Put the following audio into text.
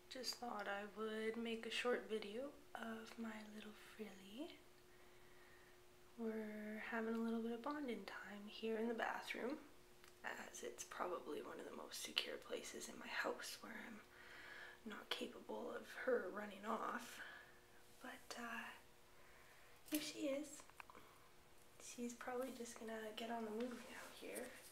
Just thought I would make a short video of my little Frilly. We're having a little bit of bonding time here in the bathroom, as it's probably one of the most secure places in my house where I'm not capable of her running off. But here she is. She's probably just gonna get on the move now here.